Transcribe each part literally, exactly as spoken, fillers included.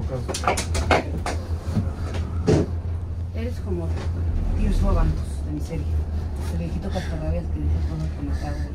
Eres como Pierce Robantos, de mi serie. El viejito cascarrabias que dice cosas que no te hago.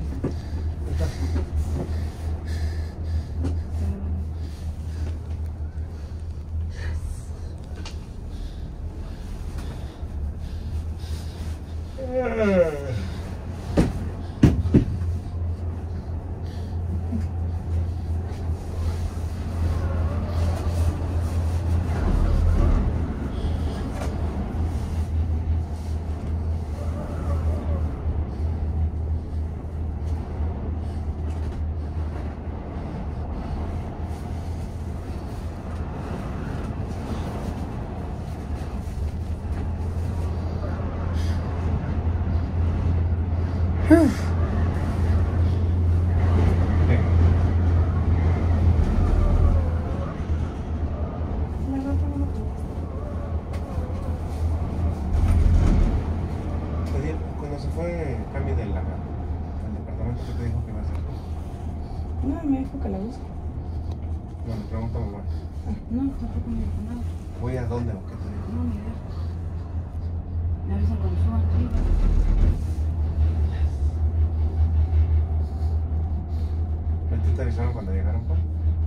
Cuando se fue el cambio del departamento, ¿qué te dijo que iba a hacer? No, me dijo que la busque. No, le pregunto a mamá. Ah, no, tampoco me dijo nada. ¿Voy a dónde o qué te dijo? No, ni idea. Me avisan cuando suban arriba. ¿A ti te avisaron cuando llegaron, pues?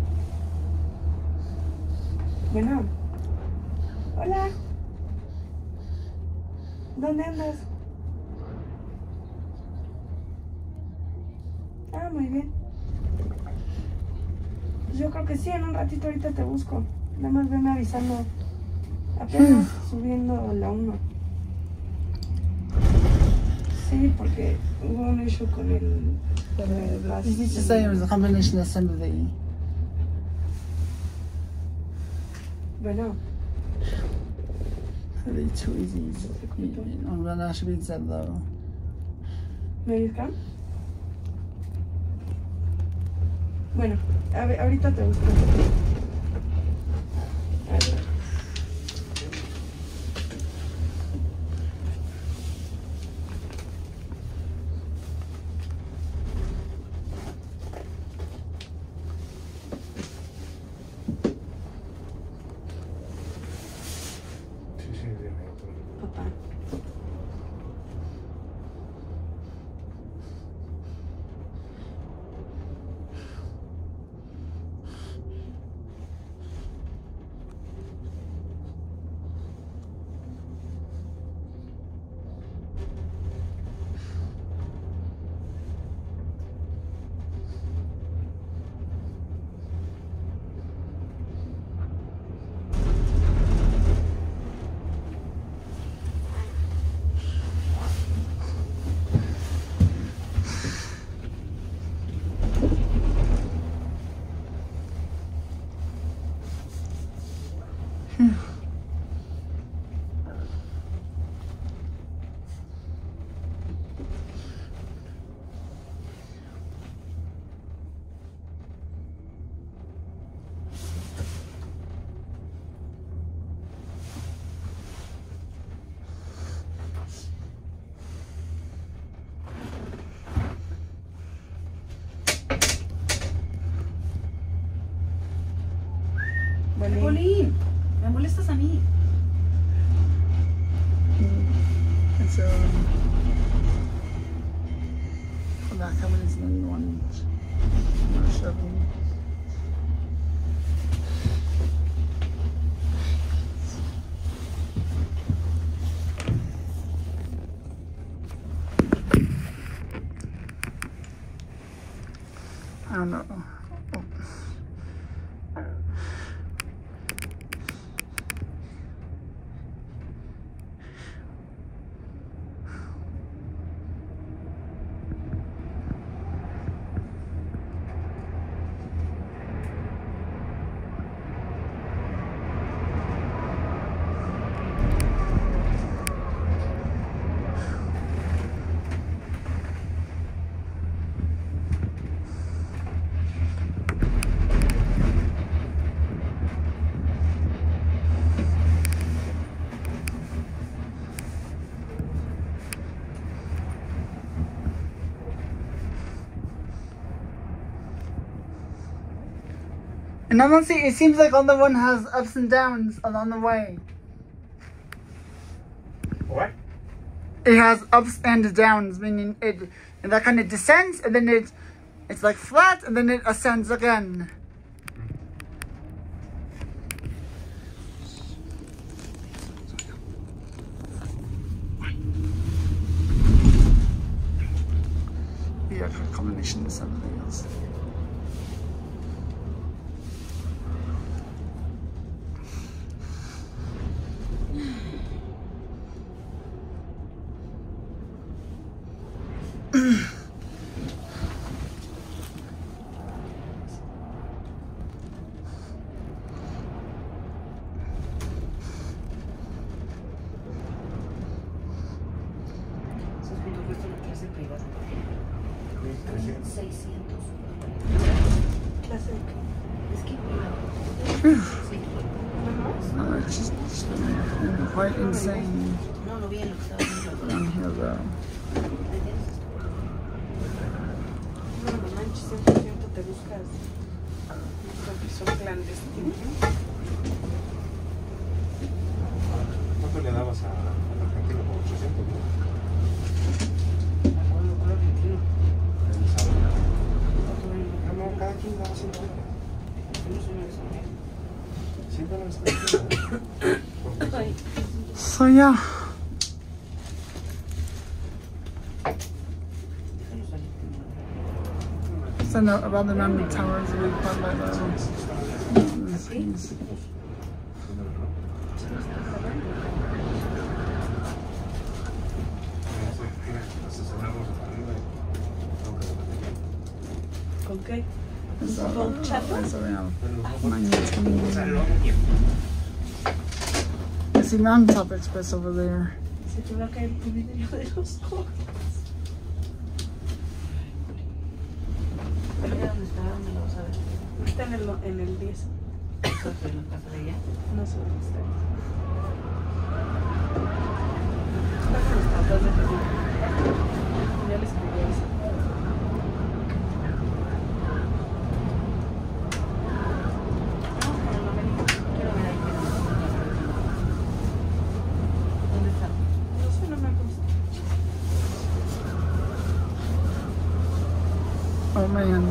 Bueno. Hola. ¿Dónde andas? Ah, muy bien. Yo creo que sí, en un ratito ahorita te busco. Nada más venme avisando. Apenas subiendo la uno. Sí, porque hubo un issue con el... Is it the same as the combination of some of the... Bueno. the two easies. I'm gonna actually be said though. ¿Me buscan? Bueno, a ver, ahorita te busco. A ver. Papá. Bolín, me molestas a mí. It's um, that coming is the new one. Not sure. I don't know. Oh. And honestly, it seems like Gondola One has ups and downs along the way. What? It has ups and downs, meaning it, it that kind of descends and then it it's like flat and then it ascends again. Yeah, a combination of something else. seiscientos. ¿Clase de qué? Es que sí. No, it's just, just been quite insane. No lo vi en lo que estaba viendo. Down here though. No, no manches, cien por ciento te buscas un profesor clandestino. ¿Cuánto le dabas a, al argentino? Como ochocientos, ¿no? ¿Cuál argentino? El sábado. Ah, no, cada quien daba ciento veinte. No sé una vez a ver. cien dólares cada quien. So yeah. So no, about the number of towers we quite like those. These. ¿Con qué? So, ¿Con chato? so we have I see Mountaintop Express over there. Se te va a caer tu vidrio de los ojos. Mira dónde está, dónde lo vas a ver. Está en el, en el diez. ¿Estás en la casa de ella? No sé dónde está. Está con los papás de Jesús. Ya les escribí eso. Oh man.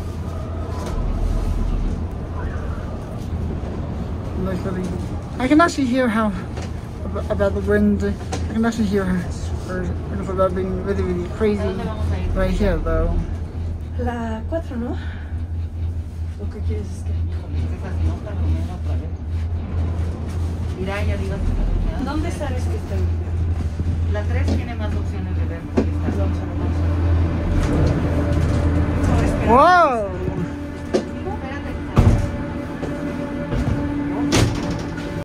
Like really, I can actually hear how ab- about the wind. I can actually hear her about being really, really crazy right here though. La cuatro, ¿no? ¿O qué quieres? Es que... Mira, ahí arriba. ¿Dónde sabes que está el video? La tres tiene más opciones de ver. Vamos a ver.